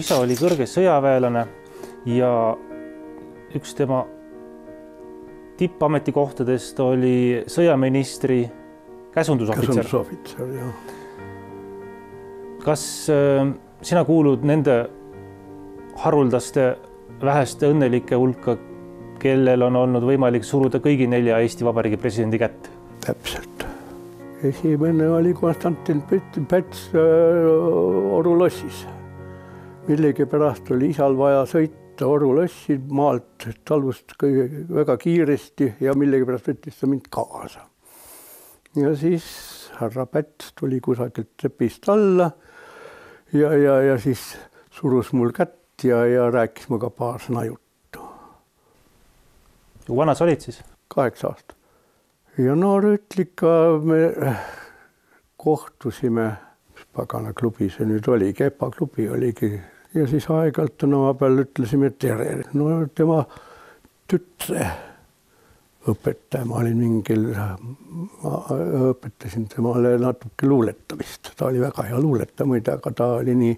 isa oli kõrge sõjaväelane ja üks tema tippametikohtadest oli sõjaministri käsundusohvitser. Käsundusohvitser, jah. Kas sina kuulud nende haruldaste väheste õnnelike hulka, kellel on olnud võimalik suruda kõigi 4 Eesti Vabariigi presidendi kätt? Täpselt. Esimene oli Konstantin Päts Oru lossis. Millegi pärast oli isal vaja sõita Oru lossi maalt talvust väga kiiresti ja millegi pärast võttis ta mind kaasa. Ja siis härra Päts tuli kusagilt trepist alla ja siis surus mul kätt ja rääkis muga paar sõna juttu. Kui vana sa olid siis? 8 aastat. Ja noorütlika me kohtusime, mis pagana klubi see nüüd oli, Kepa klubi oligi. Ja siis aegalt tänava peal ütlesime tere. No tema tütre õpetaja, ma olin mingil, ma õpetasin temale natuke luuletamist. Ta oli väga hea luuletaja muide, aga ta oli nii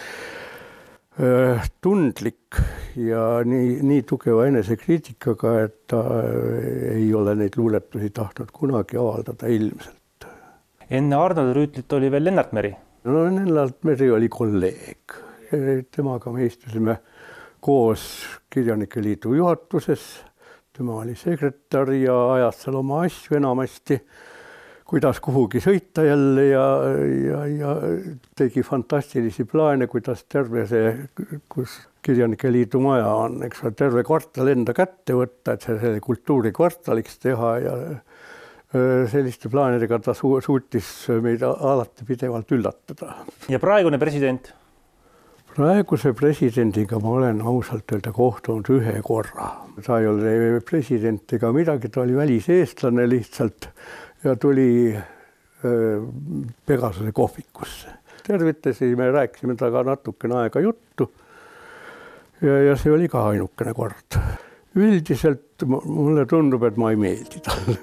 tundlik ja nii tugeva enesekriitikaga, et ta ei ole neid luuletusi tahtnud kunagi avaldada ilmselt. Enne Arnold Rüütlit oli veel Lennart Meri? No Lennart Meri oli kolleeg. Temaga me istusime koos Kirjanike Liidu juhatuses. Tema oli sekretär ja ajas seal oma asju enamasti, kuidas kuhugi sõita jälle ja tegi fantastilisi plaane, kuidas terve see, kus Kirjanike Liidu maja on, eks terve kvartal enda kätte võtta, et see kultuurikvartaliks teha ja selliste plaanidega ta suutis meid alati pidevalt üllatada. Ja praegune president? Praeguse presidendiga ma olen ausalt öelda kohtunud 1 korra. Ta ei ole president ega midagi, ta oli väliseestlane lihtsalt ja tuli Pegasuse kohvikusse. Tervitasime, rääkisime taga natukene aega juttu ja see oli ka ainukene kord. Üldiselt mulle tundub, et ma ei meeldi talle.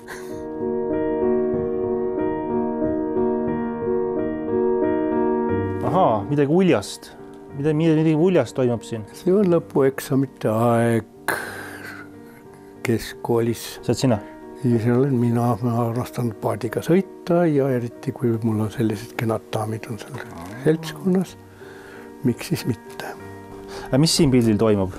Ahaa, midagi uljast. Midagi uljast toimub siin? See on lõpueksamite aeg keskkoolis. See oled sina? See olen mina armastan paadiga sõita ja eriti kui mul on sellised kenad daamid on seal seltskonnas. Miks siis mitte? Aga mis siin pildil toimub?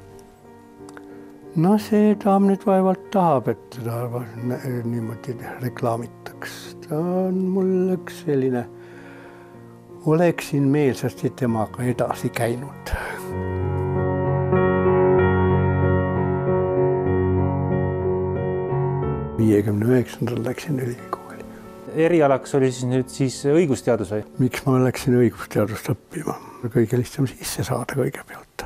No see daam nüüd vaevalt tahab, et seda niimoodi reklaamitaks. Ta on mul üks selline, oleksin meelsasti temaga edasi käinud. läksin ülikooli. Erialaks oli siis nüüd õigusteadus või? Miks ma läksin õigusteadust õppima? Kõige lihtsam sisse saada kõigepealt.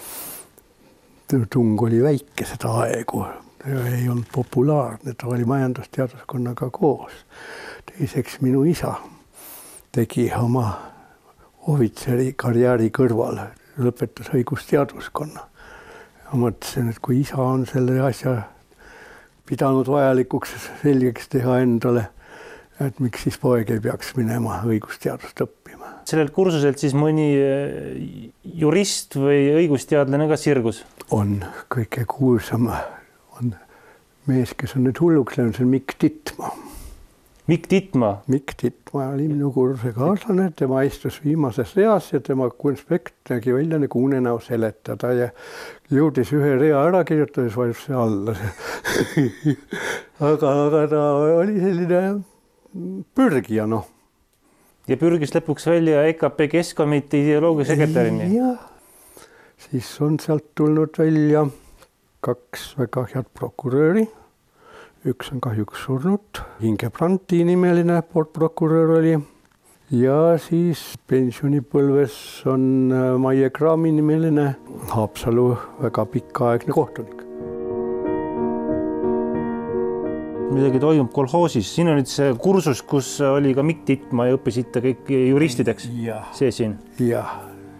Tung oli väike seda aegu, ei olnud populaarne, ta oli majandusteaduskonnaga koos. Teiseks minu isa tegi oma ohvitseri karjääri kõrval, lõpetas õigusteaduskonna. Ja mõtlesin, et kui isa on selle asja pidanud vajalikuks selgeks teha endale, et miks siis poeg ei peaks minema õigusteadust õppima. Sellel kursuselt siis mõni jurist või õigusteadlane ka sirgus? On kõige kuulsam on mees, kes on nüüd hulluks läinud, see on Mikk Titma. Mikk Titma? Mikk Titma oli minu kursuse kaaslane, tema istus viimases reas ja tema konspekt nägi välja nagu unenäo seletada ja jõudis 1 rea ära kirjutades vajus see alla. aga ta oli selline pürgija, noh. Ja pürgis lõpuks välja EKP Keskkomitee ideoloogia sekretärini? Jah, siis on sealt tulnud välja 2 väga head prokurööri. Üks on kahjuks surnud, Inge Brandti nimeline prokuröör oli ja siis pensionipõlves on Maie Kraami nimeline Haapsalu väga pikaaegne kohtunik. Midagi toimub kolhoosis. Siin on nüüd see kursus, kus oli ka Mikk Titma ja õppisite kõik juristideks. See siin? Jah,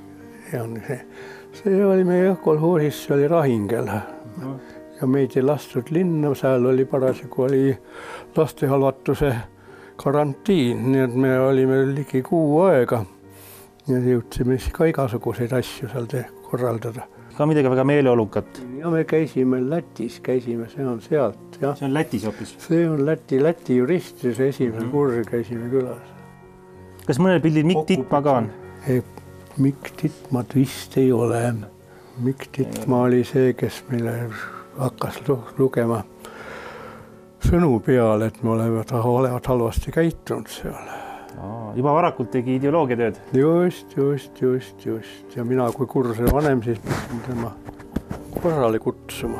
see oli meie kolhoosis, see oli Rahingel. Ja meid ei lastud linna, seal oli parasjagu oli lastehalvatuse karantiin, nii et me olime ligi 6 aega Ja jõudsime siis ka igasuguseid asju seal korraldada. Ka midagi väga meeleolukat. Ja me käisime Lätis, see on sealt. Ja. See on Lätis hoopis? See on Läti juristis esimene kurri käisime külas. Kas mõnel pildil Mikk Titma ka on? Mikk Titmat vist ei ole. Mikk Titma oli see, kes meile hakkas lugema sõnu peale, et me olevat halvasti käitunud seal. Juba varakult tegi ideoloogiatööd? Just. Ja mina kui kursuse vanem siis pidin tema korrale kutsuma.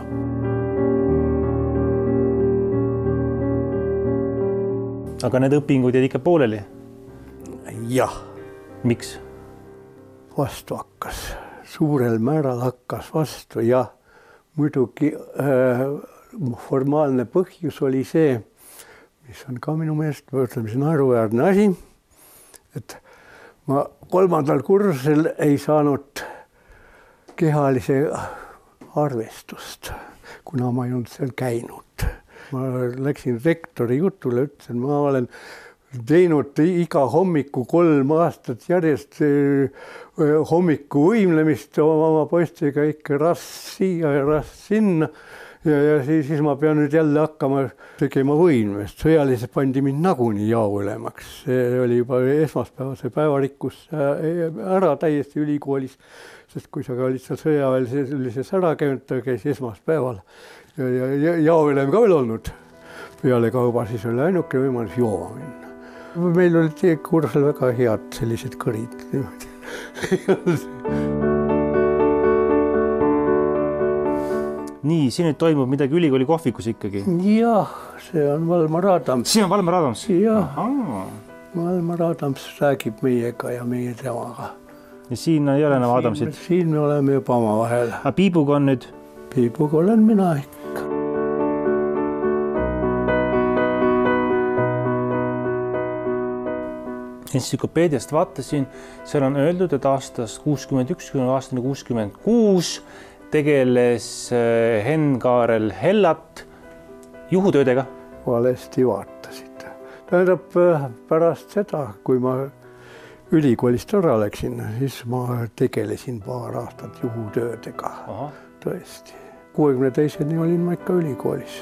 Aga need õpingud jäid ikka pooleli? Jah. Miks? Vastu hakkas. Suurel määral hakkas vastu, jah. Muidugi formaalne põhjus oli see, mis on ka minu meelest naeruväärne asi, et ma 3. kursusel ei saanud kehalise arvestust, kuna ma ei olnud seal käinud. Ma läksin rektori jutule, ütlesin, ma olen teinud iga hommiku 3 aastat järjest hommiku võimlemist oma poistega ikka rass siia ja rass sinna. Ja siis ma pean nüüd jälle hakkama tegema võimest. Sõjaliselt pandi mind nagunii jaoülemaks. See oli juba esmaspäevase päevarikkus ära täiesti ülikoolis, sest kui sa olid seal sõjaväelises ära käinud, ta käis esmaspäeval ja jaoülem ka veel olnud. Peale kauba siis oli ainuke võimalus jooma minna. Meil oli kursel väga head sellised kõrid. Nii, siin nüüd toimub midagi ülikooli kohvikus ikkagi? Jah, see on Valmar Adams. See on Valmar Adams? Jah, Valmar Adams räägib meiega ja meie temaga. Ja siin ei ole enam Adamsid? Siin me oleme juba oma vahel. Aga Piibuga on nüüd? Piibuga olen mina ikka. Entsüklopeediast vaatasin, seal on öeldud, et aastast 61 kuni aastani 66 tegeles Henn Kaarel Hellat juhutöödega. Valesti vaatasid. Tähendab, pärast seda, kui ma ülikoolist ära läksin, siis ma tegelesin paar aastat juhutöödega. Tõesti. 62. olin ma ikka ülikoolis.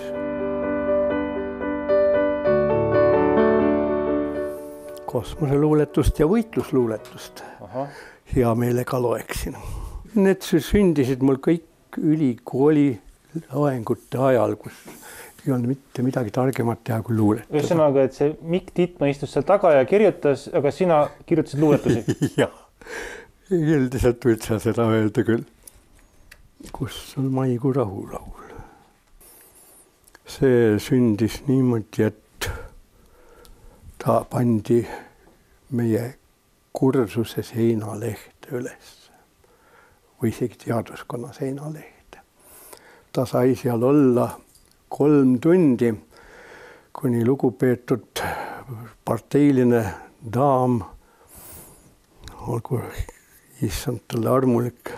Kosmoseluuletust ja võitlusluuletust hea meelega loeksin. Need sündisid mul kõik ülikooli loengute ajal, kus ei olnud mitte midagi targemat teha kui luuletada. Ühesõnaga, et see Mikk Titma istus seal taga ja kirjutas, aga sina kirjutasid luuletusi? Jah, üldiselt võid sa seda öelda küll. Kus on Maikuu rahulaul? See sündis niimoodi, et ta pandi meie kursuse seinalehte üles või isegi teaduskonna seinalehte. Ta sai seal olla 3 tundi, kuni lugupeetud parteiline daam, olgu issand talle armulik,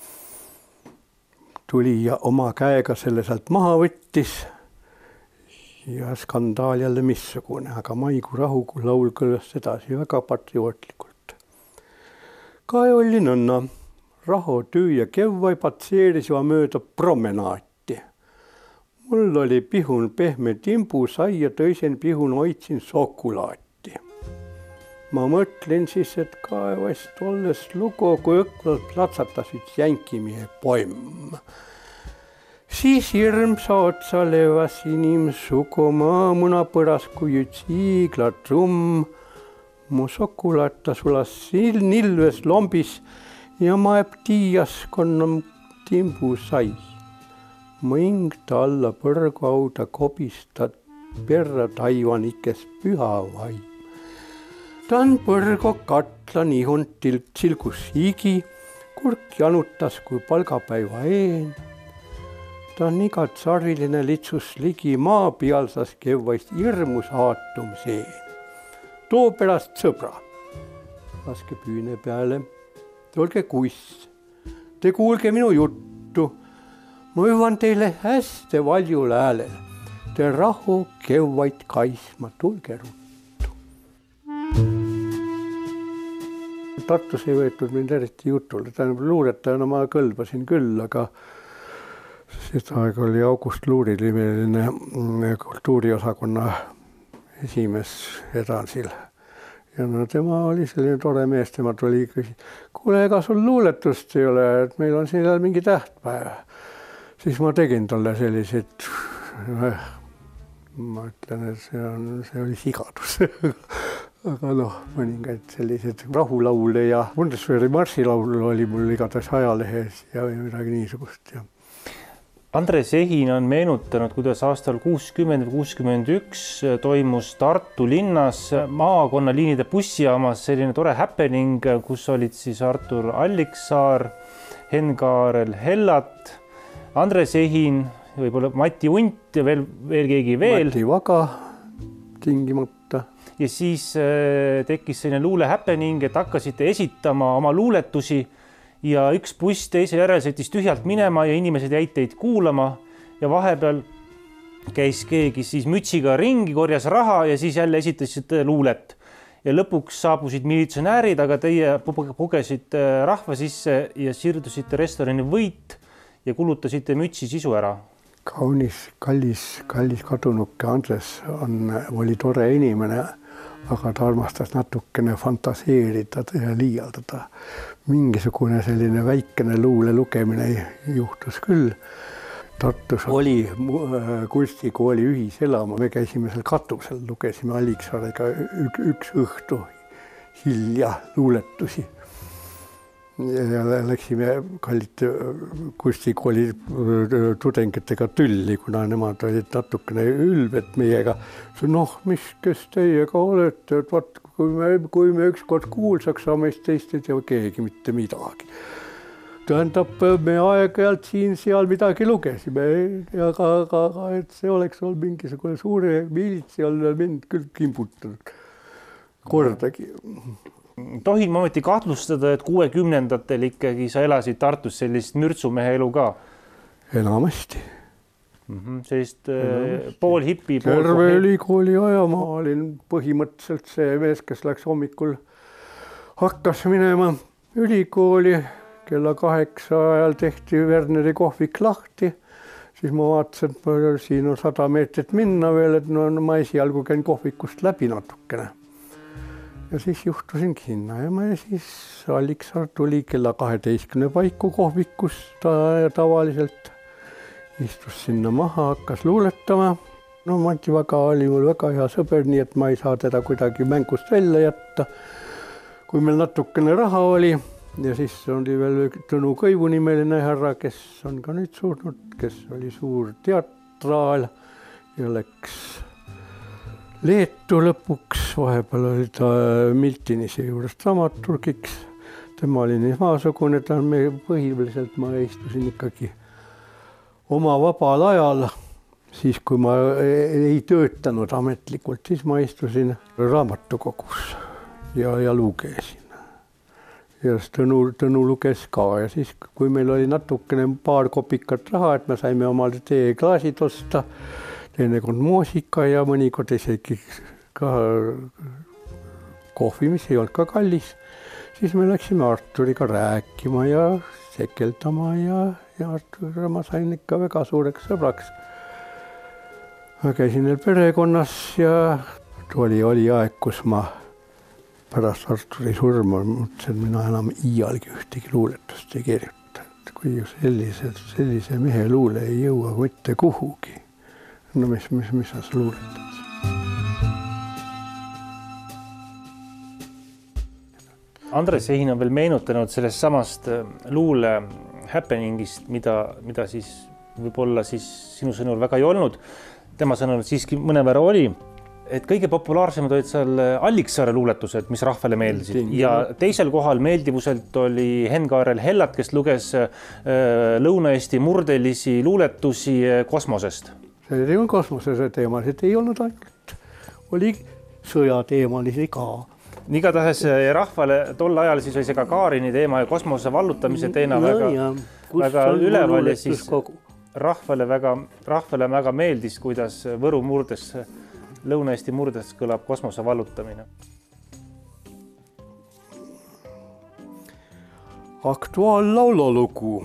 tuli ja oma käega selle sealt maha võttis. Ja skandaal jälle missugune, aga Maikuu rahulaul kõlas edasi väga patriootlikult. Kai oli nõnna, raho töö ja kevvai patseerisima mööda promenaati. Mul oli pihun pehme timbu sai ja tõisen pihun hoidsin sokulaati. Ma mõtlen siis, et kaevast olles lugu, kui õkkvalt platsatas üks jänkimihe pomm. Siis hirmsa otsa levas inimsugu maamuna põras kui üks hiiglatrumm. Mu sokulaata sulas nilves lombis ja maeb tiias konnam timbu sai. Mõing ta alla põrguauda kobistad perra taivanikes püha vaim. Tan põrgo katla nihunt silgus higi, kurk janutas kui palgapäiva een. Ta on igat sarviline litsus ligi maa pealsas kevvaist hirmus aatum seen. Too pärast sõbra. Laske püüne peale. Olge kuss. Te kuulge minu juttu. Ma hüvan teile hästi valjul häälel. Te rahu kevvaid kaisma, tulge ruttu. Tartus ei võetud mind eriti jutule, tähendab luuletajana ma kõlbasin küll, aga seda aega oli August Luuri nimeline kultuuriosakonna esimees Edansil. Ja no tema oli selline tore mees, tema tuli küsis, kuule, ega sul luuletust ei ole, et meil on siin mingi tähtpäev. Siis ma tegin talle sellised, ma ütlen, et see oli sigadus. Aga noh, mõningaid sellised rahulaule ja Bundeswehri marssilaul oli mul igatahes ajalehes ja midagi niisugust. Ja. Andres Ehin on meenutanud, kuidas aastal 60-61 toimus Tartu linnas maakonnaliinide bussijaamas selline tore happening, kus olid siis Artur Alliksaar, Henn-Kaarel Hellat, Andres Ehin, võib-olla Mati Unt ja veel keegi veel. Mati Vaga tingimata. Ja siis tekkis selline luule happening, et hakkasite esitama oma luuletusi ja üks buss teise järel sõitis tühjalt minema ja inimesed jäid teid kuulama ja vahepeal käis keegi siis mütsiga ringi, korjas raha ja siis jälle esitasite luulet. Ja lõpuks saabusid militsionäärid, aga teie pugesite rahva sisse ja sirdusite restorani Võit ja kulutasite mütsi sisu ära. Kaunis, kallis kadunuke Andres oli tore inimene, aga ta armastas natukene fantaseerida ja liialdada. Mingisugune selline väikene luule lugemine juhtus küll. Tartus oli kunstikooli ühiselama, me käisime seal katusel, lugesime Alliksaarega üks õhtu hilja luuletusi. Ja läksime kallite kunstikooli tudengitega tülli, kuna nemad olid natukene ülbed meiega. Noh, kes teiega olete, et vaat, kui me ükskord kuulsaks saame, teist ei tea keegi mitte midagi. Tähendab, me aeg-ajalt siin-seal midagi lugesime, aga et see oleks olnud mingisugune suure militsi all mind küll kimbutanud kordagi. Tohin ma ometi kahtlustada, et 60-ndatel ikkagi sa elasid Tartus sellist mürtsumehe elu ka? Enamasti. Sellist pool hipi. Terve ülikooli aja ma olin põhimõtteliselt see mees, kes läks hommikul, hakkas minema ülikooli, kella 8 ajal tehti Werneri kohvik lahti, siis ma vaatasin, et siin on 100 meetrit minna veel, et no, ma esialgu käin kohvikust läbi natukene. Ja siis juhtusin sinna ja siis Alliksaar tuli kella 12 paiku kohvikust tavaliselt. Istus sinna maha, hakkas luuletama. No Mati Vaga oli mul väga hea sõber, nii et ma ei saa teda kuidagi mängust välja jätta. Kui meil natukene raha oli ja siis oli veel Tõnu Kõivu nimeline härra, kes on ka nüüd surnud, kes oli suur teatraal ja läks Leetu lõpuks, vahepeal oli ta Miltinise juures dramaturgiks. Tema oli nii maasugune, põhiliselt ma istusin ikkagi oma vabal ajal. Siis kui ma ei töötanud ametlikult, siis ma istusin raamatukogus ja lugesin. Ja Tõnu luges ka ja siis kui meil oli natukene paar kopikat raha, et me saime omale teeklaasid osta, teinekord moosika ja mõnikord isegi ka kohvi, mis ei olnud ka kallis. Siis me läksime Arturiga rääkima ja sekeldama ja Arturiga ma sain ikka väga suureks sõbraks. Ma käisin neil perekonnas ja oli aeg, kus ma pärast Arturi surma mõtlesin, et mina enam iialgi ühtegi luuletust ei kirjuta. Kui sellise mehe luule ei jõua mitte kuhugi. No mis sa luuletad? Andres Ehin on veel meenutanud sellest samast luule happeningist, mida siis võib-olla siis sinu sõnul väga ei olnud. Tema sõnul siiski mõnevõrra oli, et kõige populaarsemad olid seal Alliksaare luuletused, mis rahvale meeldisid. Ja teisel kohal meeldivuselt oli Henn-Kaarel Hellat, kes luges Lõuna-Eesti murdelisi luuletusi kosmosest. See oli kosmosese teemasid ei olnud ainult, oli sõjateemalisi ka. Igatahes rahvale tol ajal siis oli see Gagarini teema ja kosmose vallutamise teema väga üleval ja siis rahvale väga meeldis, kuidas Võru murdes, Lõuna-Eesti murdes kõlab kosmose vallutamine. Aktuaallaulolugu.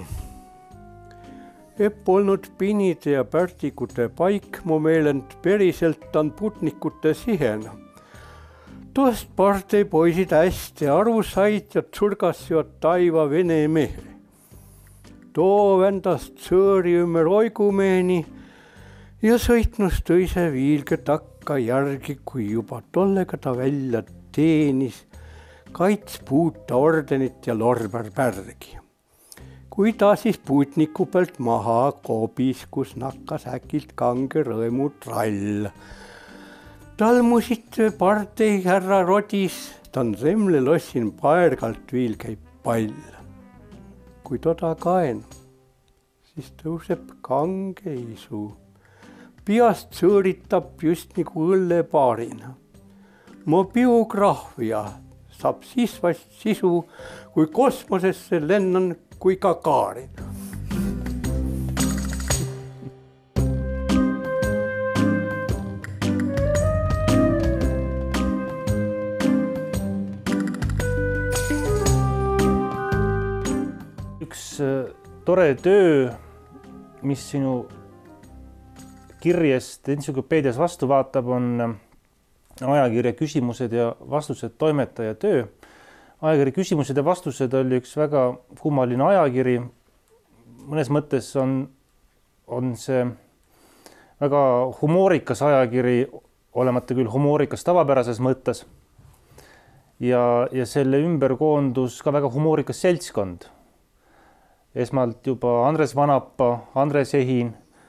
Epp olnud pinide ja pärtikute paik, mu meelend periselt on putnikute sihena. Toast partei poisid hästi aru said ja tsurgassivad taiva vene mehe. Too endast sõõri ümber oigumeeni ja sõitnus tõise viilge takka järgi, kui juba tollega ta välja teenis kaitspuuta ordenit ja lorberpärgi. Kui ta siis puutniku pealt maha kobis, kus nakkas äkilt kange rõõmu trall. Talmusid partei härra rodis, tan Semle lossin paergalt viil käib pall. Kui toda kaen, siis tõuseb kange isu. Piast sõõritab just nagu õllepaarina. Mu biograafia saab siis vast sisu, kui kosmosesse lennan kui Gagarin. Üks tore töö, mis sinu kirjest entsüklopeedias vastu vaatab, on ajakirja Küsimused ja vastused toimetaja töö. Ajakiri Küsimused ja vastused oli üks väga kummaline ajakiri. Mõnes mõttes on see väga humoorikas ajakiri, olemata küll humoorikas tavapärases mõttes. Ja selle ümber koondus ka väga humoorikas seltskond. Esmalt juba Andres Vanapa, Andres Ehin,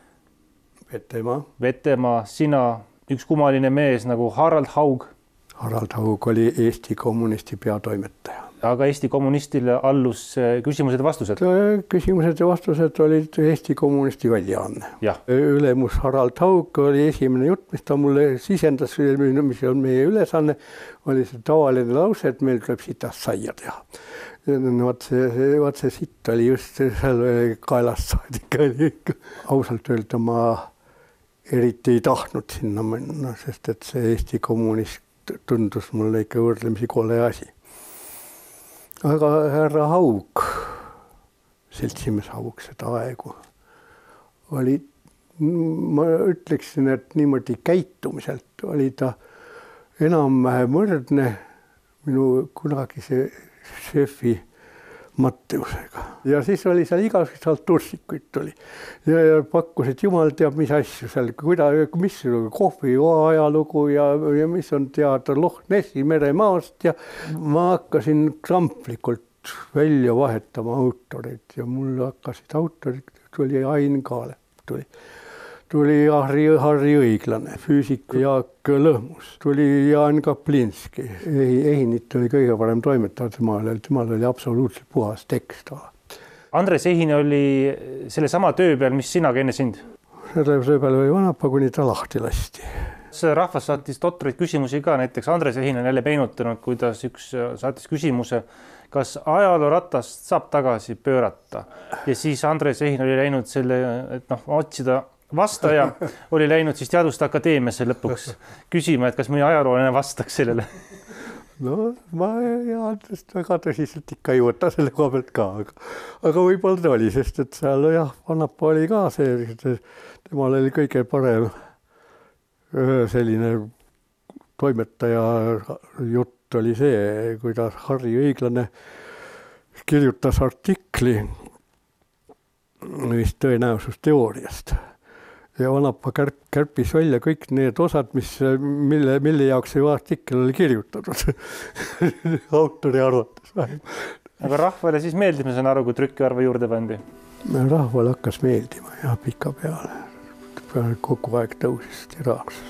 Vetemaa, sina, üks kummaline mees nagu Harald Haug. Harald Haug oli Eesti Kommunisti peatoimetaja. Aga Eesti Kommunistile allus Küsimused ja vastused? Küsimused ja vastused olid Eesti Kommunisti väljaanne. Ülemus Harald Haug oli esimene jutt, mis ta mulle sisendas, mis on meie ülesanne, oli see tavaline lause, et meil tuleb sitast saia teha. Vaat see sitt oli just seal kaelast saadik. Ausalt öelda ma eriti ei tahtnud sinna minna, sest et see Eesti Kommunist tundus mulle ikka võrdlemisi kole asi. Aga härra Haug, seltsimees Haug seda aegu, oli, ma ütleksin, et niimoodi käitumiselt oli ta enam-vähem võrdne minu kunagise šefi Matteusega. Ja siis oli seal igasugused tursikuid tuli ja pakkusid jumal teab mis asju seal, mis kohvijoa ajalugu ja mis on teada Loch Nessi meremaast ja ma hakkasin kramplikult välja vahetama autoreid ja mul hakkasid autorid, tuli Ain Kaalep, tuli Harri Õiglane, füüsik Jaak Lõhmus, tuli Jaan Kaplinski. Ehinit oli kõige parem toimetaja, temal oli absoluutselt puhas tekst. Andres Ehin oli selle sama töö peal, mis sina enne sind? Selle töö peal oli Vanapa, kuni ta lahti lasti. Rahvas saatis totraid küsimusi ka, näiteks Andres Ehin on jälle meenutanud, kuidas üks saatis küsimuse, kas ajalooratast saab tagasi pöörata. Ja siis Andres Ehin oli läinud selle, et otsida vastaja, oli läinud siis Teaduste Akadeemiasse lõpuks küsima, et kas mõni ajaloolane vastaks sellele. No ma väga tõsiselt ikka ei võta selle koha pealt ka, aga võib-olla ta oli, sest et seal Vanapa oli ka see, temal oli kõige parem selline toimetaja jutt oli see, kuidas Harri Õiglane kirjutas artikli vist tõenäosusteooriast. Ja Vanapa kärpis välja kõik need osad, mille jaoks see artikkel oli kirjutatud. Autori arvates. Aga rahvale siis meeldib, ma saan aru, kui trükkiarve juurde pandi? Rahvale hakkas meeldima ja pika peale. Kogu aeg tõusis tiraaksus.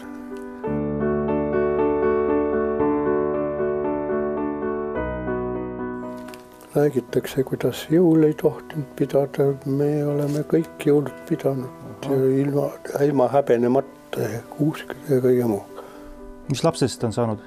Räägitakse, kuidas jõul ei tohtinud pidada. Me oleme kõik jõulud pidanud. Ilma häbenemata ja kuuskede ja kõige muu. Mis lapsest on saanud?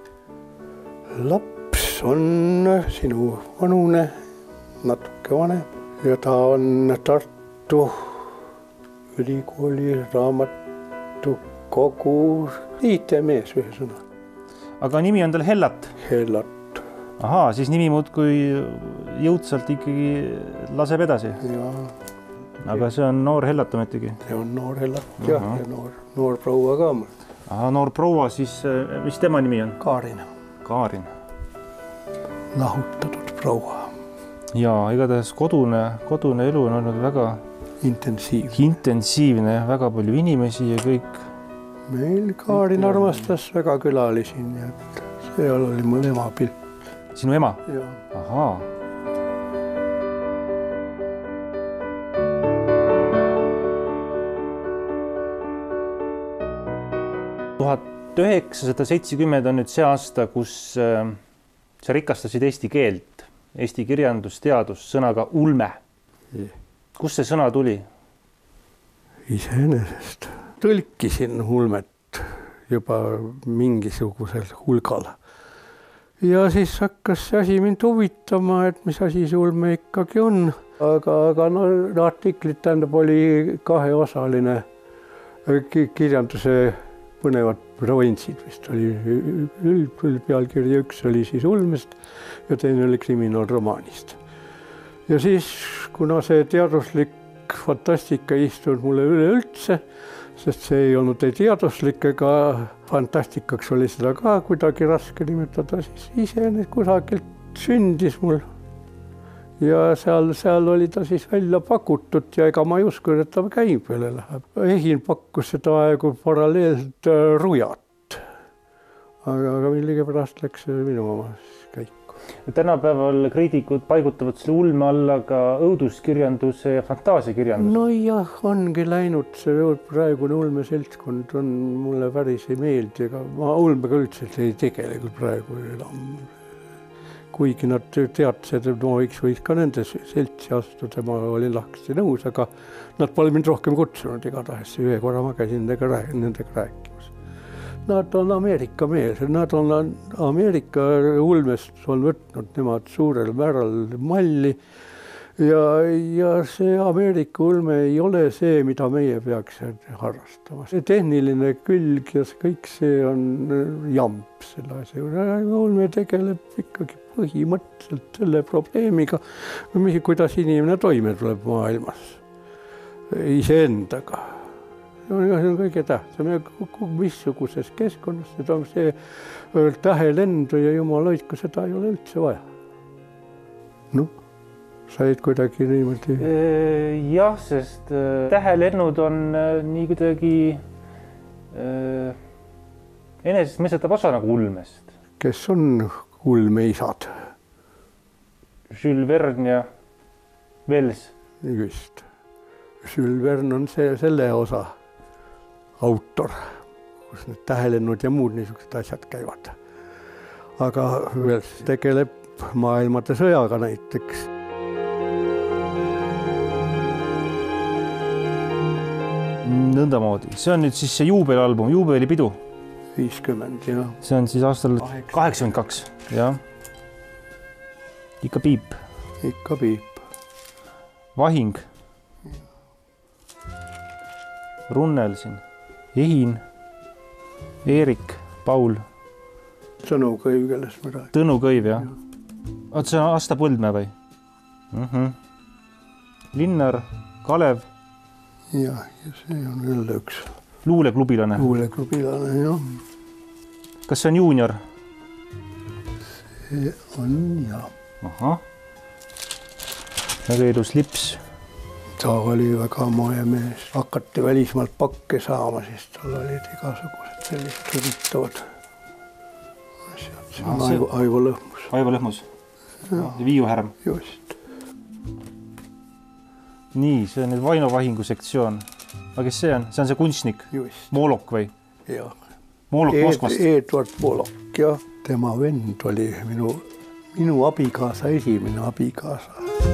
Laps on sinu vanune, natuke vanem ja ta on Tartu ülikooli raamatukogu IT-mees ühe sõna. Aga nimi on tal Hellat? Hellat. Ahaa, siis nimi muudkui jõudsalt ikkagi laseb edasi. Ja Aga see on noor hellat ometigi. see on noor hellat ja noor proua ka mul. Aha, noor proua, siis mis tema nimi on? Kaarin. Kaarin. Lahutatud proua. Ja igatahes kodune elu on olnud väga intensiivne, väga palju inimesi ja kõik. Meil Kaarin armastas väga külalisi, nii et seal oli mul ema pilt. Sinu ema? Ja. Ahaa. 1970 on nüüd see aasta, kus sa rikastasid eesti keelt, eesti kirjandusteadus sõnaga ulme. Kust see sõna tuli? Iseenesest tõlkisin ulmet juba mingisugusel hulgal. Ja siis hakkas see asi mind huvitama, et mis asi see ulme ikkagi on. Aga no, artiklit tähendab oli kaheosaline kirjanduse põnevad provintsid, vist oli üldpealkiri, üks oli siis ulmest ja teine oli kriminaalromaanist. Ja siis, kuna see teaduslik fantastika ei istunud mulle üleüldse, sest see ei olnud ei teaduslik ega fantastikaks oli seda ka kuidagi raske nimetada, siis iseenesest kusagilt sündis mul. Ja seal oli ta siis välja pakutud ja ega ma ei uskunud, et ta käib peale läheb. Ehin pakkus seda aegu paralleelselt rujat. Aga millegipärast läks minu oma käiku. Tänapäeval kriitikud paigutavad selle ulme alla ka õuduskirjanduse ja fantaasiakirjanduse. No jah, ongi läinud see praegune ulme seltskond on mulle päris ei meeldi, ega ma ulmega üldse ei tegele küll praegu enam. Kuigi nad teadsid, et ma võiks ka nende seltsi astuda, ma olin lahkesti nõus, aga nad pole mind rohkem kutsunud igatahes. Ühe korra ma käisin nendega rääkimas. Nad on Ameerika meelsed, nad on Ameerika ulmest on võtnud nemad suurel määral malli ja see Ameerika ulme ei ole see, mida meie peaks harrastama. See tehniline külg ja kõik see on jamp selle asja. Ulme tegeleb ikkagi põhimõtteliselt selle probleemiga, kuidas inimene toime tuleb maailmas iseendaga. See on kõige tähtsam ja missuguses keskkonnas seda on see tähelendu ja jumal hoidku, seda ei ole üldse vaja. Said kuidagi niimoodi? Jah, sest tähelennud on nii kuidagi enesestmõistetav osa nagu ulmest. Kes on ulmeisad? Jules Verne ja Wells. Just. Jules Verne on selle osa autor, kus need tähelennud ja muud niisugused asjad käivad. Aga Wells tegeleb maailmade sõjaga näiteks. Nõndamoodi. See on nüüd siis see juubelialbum, juubelipidu. 50, jah. See on siis aastal 82, jah. Ikka piip. Ikka piip. Vahing. Runnel siin. Ehin. Eerik, Paul. Tõnukõiv, kellest me räägime. Tõnukõiv, jah. Oot, see on Asta Põldmäe või? Linnar, Kalev. Ja see on küll üks. Luuleklubilane. Luuleklubilane, jah. Kas see on juunior? See on, jah. Aha. Väga ilus lips. Ta oli väga moe mees. Hakati välismaalt pakke saama, siis tal olid igasugused sellised huvitavad asjad. See on Aivo Lõhmus. Aivo Lõhmus. Viiu härm. Just. Nii, see on nüüd Vaino Vahingu sektsioon. Aga kes see on? See on see kunstnik? Just. Moolok või? Jah. Moolok Moskvast? Edward Moolok, jah. Tema vend oli minu abikaasa, esimene abikaasa.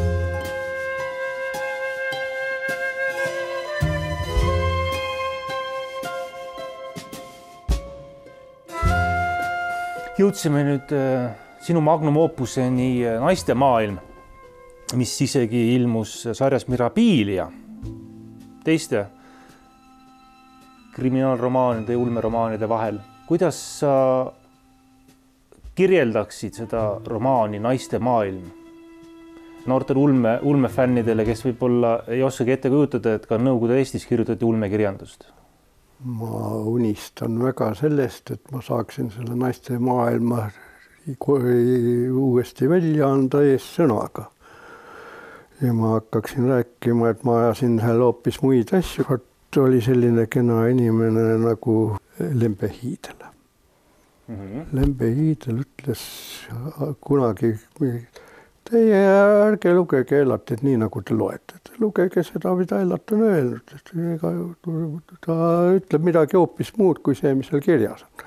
Jõudsime nüüd sinu magnum opuseni Naiste maailm, mis isegi ilmus sarjas Mirabilia teiste kriminaalromaanide ja ulmeromaanide vahel. Kuidas sa kirjeldaksid seda romaani Naiste maailm? noortele ulmefännidele, kes võib-olla ei oskagi ette kujutada, et ka Nõukogude Eestis kirjutati ulmekirjandust? Ma unistan väga sellest, et ma saaksin selle naiste maailma uuesti välja anda eessõnaga. Ja ma hakkaksin rääkima, et ma ajasin seal hoopis muid asju. Oli selline kena inimene nagu Lembe Hiidel. Lembe Hiidel ütles kunagi, teie ärge lugege Ellatit nii, nagu te loete. Lugege seda, mida Ellat on öelnud. Ta ütleb midagi hoopis muud kui see, mis seal kirjas on.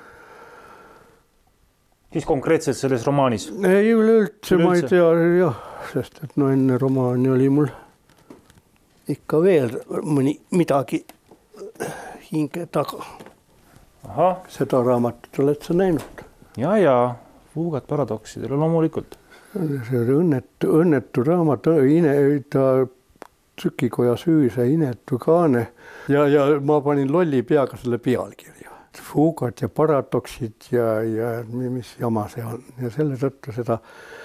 Siis konkreetselt selles romaanis? Ei üleüldse, ma ei tea, jah, sest et enne romaani oli mul ikka veel midagi hinge taga. Aha. Seda raamatut oled sa näinud? Ja, Fuugat paradoksidele loomulikult. See oli õnnetu raamat, ta trükikoja süüse inetu kaane ja ma panin lolli peaga selle pealkirja. Fuugat ja paradoksid ja mis jama see on. Ja selle tõttu seda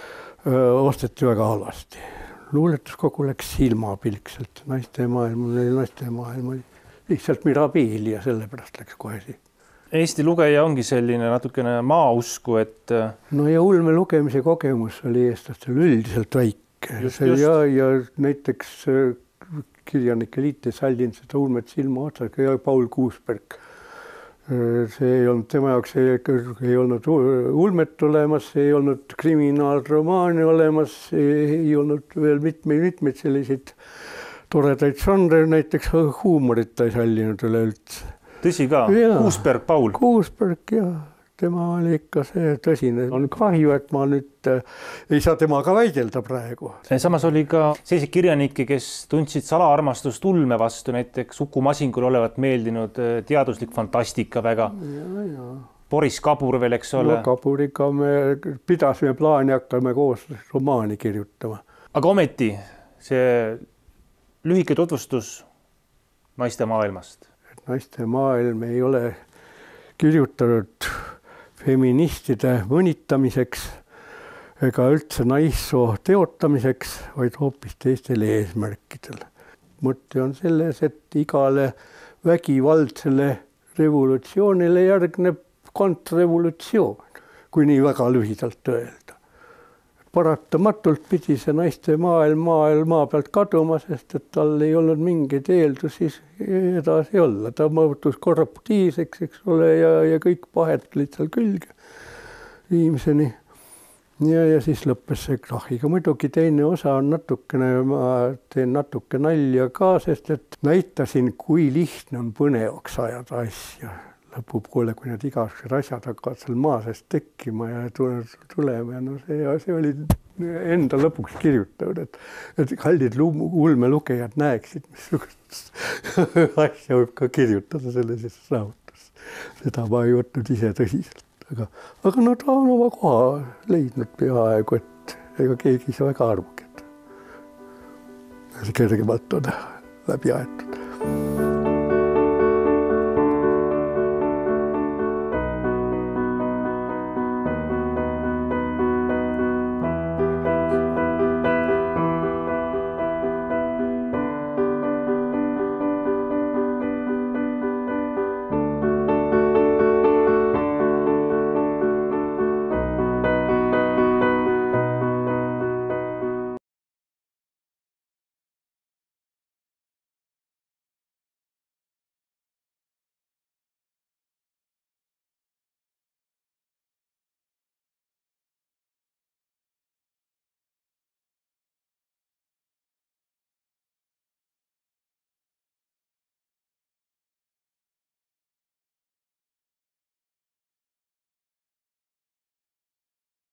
osteti väga halvasti. Luuletuskogu läks silmapilkselt. Naiste maailm oli lihtsalt mirabiili ja sellepärast läks kohe siit. Eesti lugeja ongi selline natukene maausku, et... No ja ulme lugemise kogemus oli eestlastel üldiselt väike. Ja näiteks kirjanike liit ei sallinud seda ulmet silma otsaga ja Paul Kuusberg. See ei olnud tema jaoks, ei olnud ulmet olemas, ei olnud kriminaalromaani olemas, ei olnud veel mitmeid selliseid toredaid žanre, näiteks huumorit ei sallinud üleüldse. Tõsi ka, Kuusberg, Paul. Kuusberg, jah. Tema oli ikka see tõsine. On kahju, et ma nüüd ei saa temaga väidelda praegu. Samas oli ka selliseid kirjanikke, kes tundsid salaarmastust ulme vastu, näiteks Uku Masingul olevat meeldinud teaduslik fantastika väga. Ja. Boris Kabur veel, eks ole. No, Kaburiga me pidasime plaani, hakkame koos romaani kirjutama. Aga ometi see lühike tutvustus naiste maailmast. Naiste maailm ei ole kirjutanud feministide mõnitamiseks ega üldse naissoo teotamiseks, vaid hoopis teistel eesmärkidel. Mõte on selles, et igale vägivaldsele revolutsioonile järgneb kontrrevolutsioon, kui nii väga lühidalt öelda. Paratamatult pidi see naiste maailm maa pealt kaduma, sest et tal ei olnud mingeid eeldusi edasi olla. Ta muutus korruptiivseks, eks ole, ja kõik pahet olid seal külge viimseni. Ja siis lõppes see krahiga. Muidugi teine osa on natukene, ma teen natuke nalja ka, sest et näitasin, kui lihtne on põnevaks ajada asja. Lõpupoole, kui need igasugused asjad hakkavad seal maa seest tekkima ja tulema. No see oli enda lõpuks kirjutanud, et kallid ulmelugejad näeksid, missugust asja võib ka kirjutada sellises raamatus. Seda ma ei võtnud ise tõsiselt. Aga no ta on oma koha leidnud peaaegu, et ega keegi ei saa väga arvugi. Kergemalt on läbi aetud.